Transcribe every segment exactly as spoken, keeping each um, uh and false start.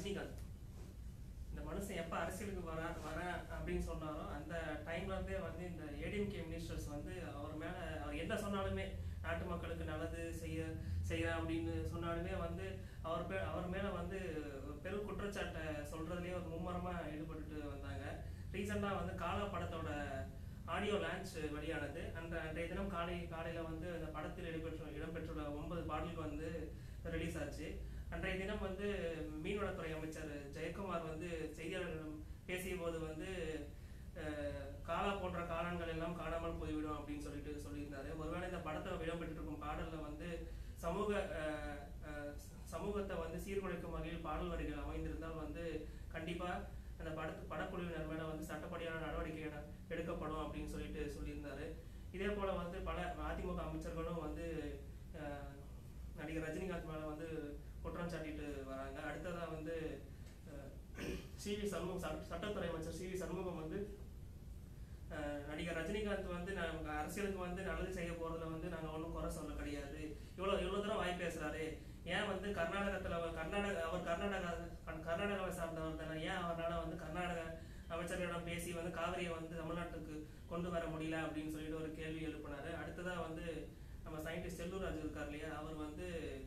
ரஜினிகாந்த். இந்த மனுஷன் எப்போ அரசியலுக்கு வர வர அப்படின்னு சொன்னாரோ அந்த டைம்ல இருந்தே வந்து இந்த ஏடிஎம்கே மினிஸ்டர்ஸ் வந்து அவர் மேல அவர் என்ன சொன்னாலுமே நாட்டு மக்களுக்கு நல்லது செய்ய செய்யறேன் அப்படின்னு சொன்னாலுமே வந்து அவர் பே அவர் மேல வந்து பெரும் குற்றச்சாட்டை சொல்றதுலயே ஒரு மும்மரமா ஈடுபட்டு வந்தாங்க. ரீசெண்டா வந்து காலா படத்தோட ஆடியோ லான்ச் வெளியானது. அந்த அன்றைய தினம் காலை காலையில வந்து அந்த படத்தில் இடம்பெற்ற இடம்பெற்றுள்ள ஒன்பது பாடல்கள் வந்து ரிலீஸ் ஆச்சு. அன்றைய தினம் வந்து மீன்வளத்துறை அமைச்சர் ஜெயக்குமார் வந்து செய்தியாளர்களிடம் பேசிய போது வந்து காலா போன்ற காளான்கள் எல்லாம் காணாமல் போய்விடும் அப்படின்னு சொல்லிட்டு சொல்லியிருந்தாரு. ஒருவேளை இந்த படத்தை இடம்பெற்றிருக்கும் பாடல்ல வந்து சமூக சமூகத்தை வந்து சீர்குலைக்கும் வகையில் பாடல் வரிகள் அமைந்திருந்தால் வந்து கண்டிப்பா அந்த படத்து படக்குழுவினர் மேல வந்து சட்டப்படியான நடவடிக்கை எடுக்கப்படும் அப்படின்னு சொல்லிட்டு சொல்லியிருந்தாரு. இதே போல வந்து பல அதிமுக அமைச்சர்களும் வந்து நடிகர் ரஜினிகாந்த் மேல வந்து குற்றம் சாட்டிட்டு வராங்க. அடுத்ததா வந்து சி வி சண்முகம் சட்டத்துறை அமைச்சர் சி வி சண்முகம் வந்து நடிகர் ரஜினிகாந்த் வந்து நாங்கள் அரசியலுக்கு வந்து நல்லது செய்ய போறதுல வந்து நாங்கள் ஒன்றும் குறை சொல்ல கிடையாது. இவ்வளோ இவ்வளோ தூரம் வாய் பேசுறாரு. ஏன் வந்து கர்நாடகத்துல கர்நாடக அவர் கர்நாடகா கர்நாடகாவை சார்ந்தவர் தானே, ஏன் அவரால் வந்து கர்நாடக அமைச்சர்களிடம் பேசி வந்து காவிரியை வந்து தமிழ்நாட்டுக்கு கொண்டு வர முடியல அப்படின்னு சொல்லிட்டு ஒரு கேள்வி எழுப்பினாரு. அடுத்ததா வந்து நம்ம சயின்டிஸ்ட் செல்லூர் ராஜு இருக்கார் இல்லையா, அவர் வந்து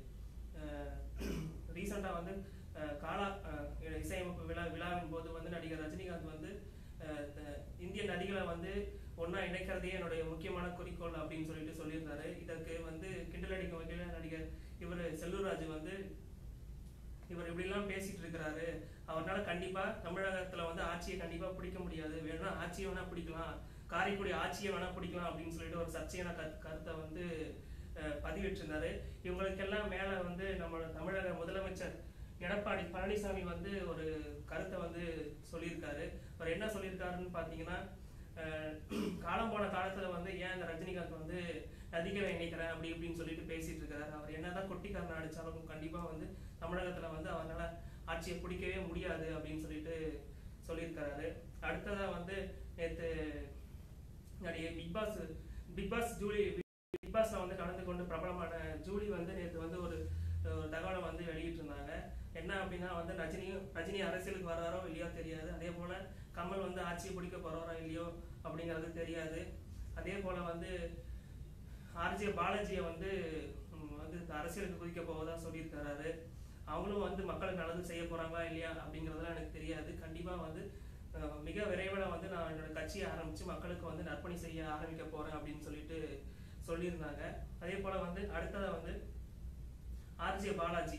ரீசெண்டா வந்து காலா இசையமைப்பு விழா விழாவின் போது வந்து நடிகர் ரஜினிகாந்த் வந்து இந்திய நதிகளை வந்து ஒன்னா இணைக்கிறதே என்னுடைய முக்கியமான குறிக்கோள் அப்படின்னு சொல்லிட்டு சொல்லியிருந்தாரு. இதற்கு வந்து கிண்டல் அடிக்கும் வகையில நடிகர் இவர் செல்லூர் ராஜு வந்து இவர் இப்படி எல்லாம் பேசிட்டு இருக்கிறாரு, அவரால கண்டிப்பா தமிழகத்துல வந்து ஆட்சியை கண்டிப்பா பிடிக்க முடியாது, வேணா ஆட்சியை வேணா பிடிக்கலாம், காரைக்குடி ஆட்சியை வேணா பிடிக்கலாம் அப்படின்னு சொல்லிட்டு ஒரு சர்ச்சையான கருத்தை வந்து பதிவிட்டிருந்தாரு. இவங்களுக்கெல்லாம் மேல வந்து நம்ம தமிழக முதலமைச்சர் எடப்பாடி பழனிசாமி வந்து ஒரு கருத்தை வந்து சொல்லியிருக்காரு. அவர் என்ன சொல்லியிருக்காருன்னு பாத்தீங்கன்னா, காலம் போன காலத்துல வந்து ஏன் இந்த ரஜினிகாந்த் வந்து நதிகளை இணைக்கிறேன் அப்படி இப்படின்னு சொல்லிட்டு பேசிட்டு இருக்காரு. அவர் என்னதான் கொட்டிக்காரன் அடிச்சாலும் கண்டிப்பா வந்து தமிழகத்துல வந்து அவரால் ஆட்சியை பிடிக்கவே முடியாது அப்படின்னு சொல்லிட்டு சொல்லியிருக்காரு. அடுத்ததா வந்து நேற்று நடிகை பிக் பாஸ் பிக் பாஸ் ஜூலி பிக் பாஸ்ல வந்து கலந்து கொண்டு பிரபலமான ஜூலி வந்து நேற்று வந்து ஒரு தகவலை வந்து வெளியிட்டு இருந்தாங்க. என்ன அப்படின்னா வந்து ரஜினியும் ரஜினி அரசியலுக்கு வர்றாரோ இல்லையோ தெரியாது, அதே போல கமல் வந்து ஆட்சியை பிடிக்க போறாரோ இல்லையோ அப்படிங்கிறது தெரியாது. அதே போல வந்து ஆர்ஜே பாலாஜியை வந்து வந்து அரசியலுக்கு குதிக்க போவதா சொல்லியிருக்காரு. அவங்களும் வந்து மக்களுக்கு நல்லது செய்ய போறாங்களா இல்லையா அப்படிங்கறதெல்லாம் எனக்கு தெரியாது. கண்டிப்பா வந்து மிக விரைவில் வந்து நான் என்னோட கட்சியை ஆரம்பிச்சு மக்களுக்கு வந்து நற்பணி செய்ய ஆரம்பிக்க போறேன் அப்படின்னு சொல்லிட்டு சொல்லியிருந்தாங்க. அதே போல வந்து அடுத்ததா வந்து ஆர்ஜே பாலாஜி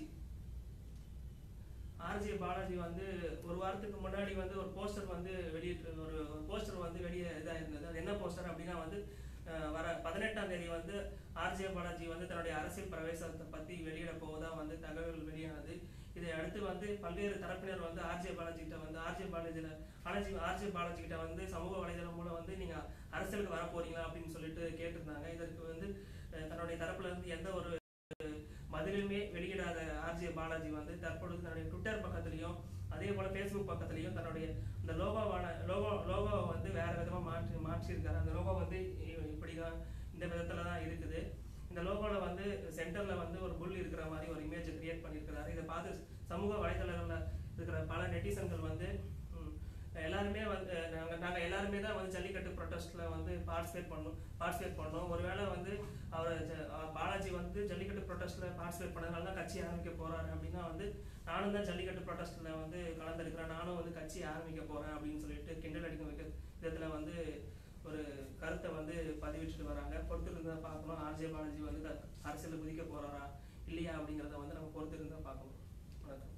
ஆர்ஜே பாலாஜி வந்து ஒரு வாரத்துக்கு முன்னாடி வந்து ஒரு போஸ்டர் வந்து வெளியிட்டு ஒரு போஸ்டர் வந்து வெளியே இதாக இருந்தது. அது என்ன போஸ்டர் அப்படின்னா வந்து வர பதினெட்டாம் தேதி வந்து ஆர்ஜே பாலாஜி வந்து தன்னுடைய அரசியல் பிரவேசத்தை பத்தி வெளியிட போவதா வந்து தகவல் வெளியானது. இதை அடுத்து வந்து பல்வேறு தரப்பினர் வந்து ஆர்ஜே பாலாஜி கிட்ட வந்து ஆர்ஜே பாலாஜியில பாலாஜி ஆர்ஜே பாலாஜி கிட்ட வந்து சமூக வலைதளம் மூலம் வந்து நீங்க அரசியலுக்கு வர போறீங்களா அப்படின்னு சொல்லிட்டு கேட்டிருந்தாங்க. இதற்கு வந்து தன்னுடைய தரப்புல இருந்து எந்த ஒரு பதிலுமே வெளியிடாத ஆர்ஜே பாலாஜி வந்து தற்பொழுது தன்னுடைய ட்விட்டர் பக்கத்திலையும் அதே போல பேஸ்புக் பக்கத்திலையும் தன்னுடைய இந்த லோகோவான லோகோ லோகோவை வந்து வேற விதமா மாற்றி மாற்றியிருக்காரு. அந்த லோகோ வந்து இப்படிதான் இந்த விதத்துல தான் இருக்குது. இந்த லோகோல வந்து சென்டர்ல வந்து ஒரு புல் இருக்கிற மாதிரி ஒரு இமேஜ் கிரியேட் பண்ணியிருக்கிறாரு. இதை பார்த்து சமூக வலைதளங்கள்ல இருக்கிற பல நெட்டிசன்கள் வந்து எல்லாருமே வந்து நாங்கள் நாங்கள் எல்லாருமே தான் வந்து ஜல்லிக்கட்டு ப்ரொட்டஸ்ட்ல வந்து பார்ட்டிசிபேட் பண்ணோம் பார்ட்டிசிபேட் பண்ணோம் ஒருவேளை வந்து அவர் பாலாஜி வந்து ஜல்லிக்கட்டு ப்ரொட்டஸ்ட்ல பார்ட்டிசிபேட் பண்ணதுனால தான் கட்சி ஆரம்பிக்க போறாரு அப்படின்னா வந்து நானும் தான் ஜல்லிக்கட்டு ப்ரொட்டஸ்ட்ல வந்து கலந்துருக்கிறேன், நானும் வந்து கட்சி ஆரம்பிக்க போறேன் அப்படின்னு சொல்லிட்டு கிண்டல் அடிக்க வைக்க விதத்துல வந்து ஒரு கருத்தை வந்து பதிவிட்டுட்டு வராங்க. பொறுத்திருந்தா பார்க்கணும் ஆர்ஜே பாலாஜி வந்து அரசியல் குதிக்க போறாரா இல்லையா அப்படிங்கிறத வந்து நம்ம பொறுத்திருந்தா பார்க்கணும். வணக்கம்.